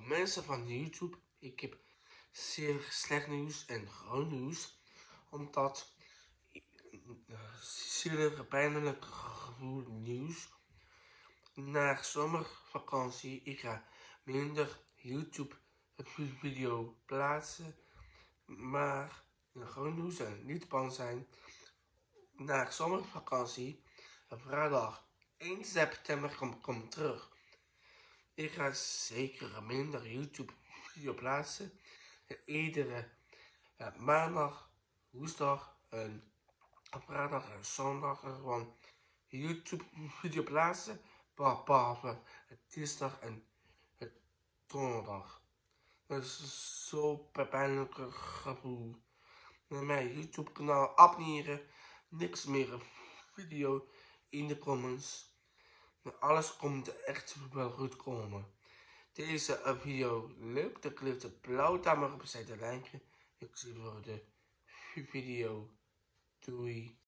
Hallo mensen van YouTube, ik heb zeer slecht nieuws en gewoon nieuws, omdat zeer pijnlijk gevoel nieuws. Na zomervakantie, ik ga minder YouTube video plaatsen, maar gewoon nieuws en niet bang zijn. Na zomervakantie, vrijdag 1 september kom terug. Ik ga zeker minder YouTube video plaatsen. Iedere maandag, woensdag en vrijdag en zondag gewoon YouTube video plaatsen. Behalve dinsdag en donderdag. Dat is zo'n pijnlijk gevoel. Met mijn YouTube kanaal abonneren. Niks meer video in de comments. Alles komt echt wel goed komen. Deze video leuk, dan klik de blauwe duim op, opzij te liken. Ik zie voor de video. Doei.